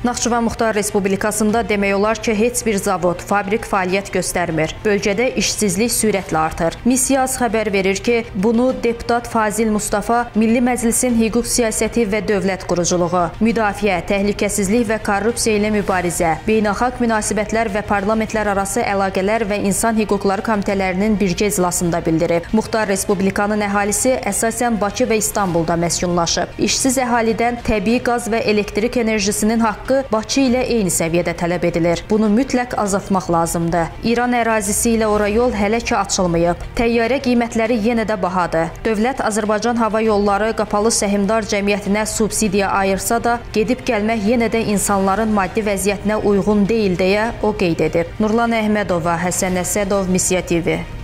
Naxçıvan Muxtar Respublikasında demək olar ki, heç bir zavod, fabrik fəaliyyət göstərmir. Bölgədə işsizlik sürətlə artır. Misyaz xəbər verir ki, bunu deputat Fazil Mustafa Milli Məclisin Hüquq Siyasəti və Dövlət Quruculuğu, Müdafiə, Təhlükəsizlik və Korrupsiya ilə Mübarizə, Beynəlxalq Münasibətlər və Parlamentlərarası Əlaqələr və İnsan Hüquqları Komitələrinin birgə iclasında bildirib. Muxtar Respublikanın əhalisi əsasən Bakı və İstanbulda məskunlaşıb. İşsiz əhalidən təbii qaz və elektrik enerjisinin haqqı Bakı ilə eyni səviyyədə tələb edilir. Bunu mütləq azaltmaq lazımdır. İran ərazisi ilə ora yol hələ ki açılmayıb. Təyyarə qiymətləri yenə də bahadır. Dövlət Azərbaycan Hava Yolları Qapalı Səhmdar Cəmiyyətinə subsidiya ayırsa da, gedib gəlmək yenə də insanların maddi vəziyyətinə uyğun deyil deyə o qeyd edib. Nurlan Əhmədova, Həsən Əsədov, Misya TV.